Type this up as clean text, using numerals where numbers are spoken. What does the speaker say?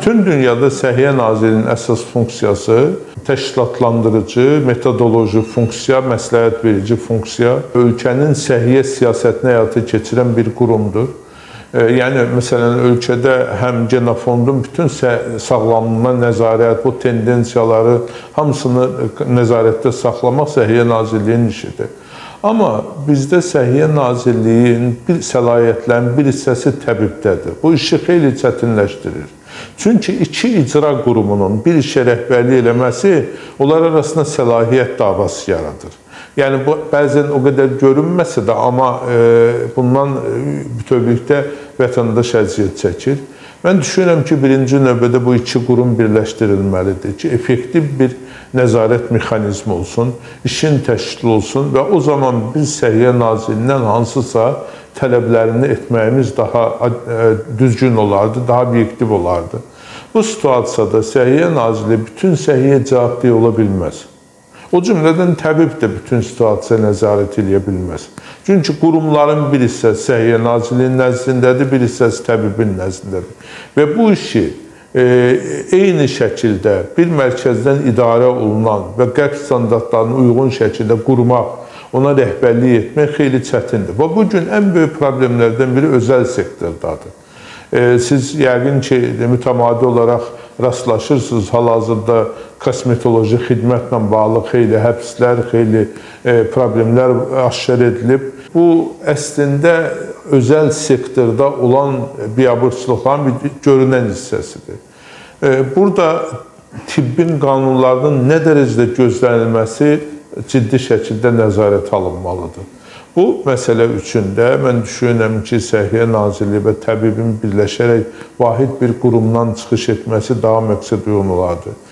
Bütün dünyada Səhiyyə Nazirliyinin əsas funksiyası təşkilatlandırıcı, metodoloji funksiya, məsləhət verici funksiya, ölkənin səhiyyə siyasətini həyata keçirən bir qurumdur. Yəni, məsələn, ölkədə həm genofondun bütün sağlamlığına nəzarət, bu tendensiyaları hamısını nəzarətdə saxlamaq Səhiyyə Nazirliyinin işidir. Amma bizdə Səhiyyə Nazirliyinin səlahiyyətlərinin bir hissəsi təbibdədir. Bu işi xeyli çətinləşdirir. Çünki iki icra qurumunun bir işə rəhbərlik eləməsi onlar arasında səlahiyyət davası yaradır. Yəni, bu bəzən o qədər görünməsə də, amma bundan bütövlükdə vətəndaş əziyyət çəkir. Mən düşünürəm ki, birinci növbədə bu iki qurum birləşdirilməlidir ki, effektiv bir nəzarət mexanizmi olsun, işin təşkil olsun və o zaman biz Səhiyyə Nazirliyindən hansısa tələblərini etməyimiz daha düzgün olardı, daha obyektiv olardı. Bu situasiyada Səhiyyə Nazirliyi bütün səhiyyə cavabdeh ola bilməz. O cümlədən təbib də bütün situasiya nəzarət edə bilməz. Çünki qurumların bir hissəsi Səhiyyə Nazirliyinin nəzdindədir, bir hissəsi təbibin nəzdindədir. Və bu işi eyni şəkildə bir mərkəzdən idarə olunan və qərb standartlarına uyğun şəkildə qurmaq, ona rəhbərlik etmək xeyli çətindir. Və bugün ən böyük problemlərdən biri özəl sektordadır. Siz yəqin ki, mütəmadi olaraq rastlaşırsınız, hal-hazırda kosmetoloji xidmətlə bağlı xeyli həbslər, xeyli problemlər aşkar edilib. Bu, əslində, özəl sektorda olan biabırçılıqların bir görünən hissəsidir. Burada tibbin qanunlarının nə dərəcədə gözlənilməsi ciddi şəkildə nəzarət alınmalıdır. Bu məsələ üçün də mən düşünürəm ki, Səhiyyə Nazirliyi və təbibin birləşərək vahid bir qurumdan çıxış etməsi daha məqsədəuyğun olardı.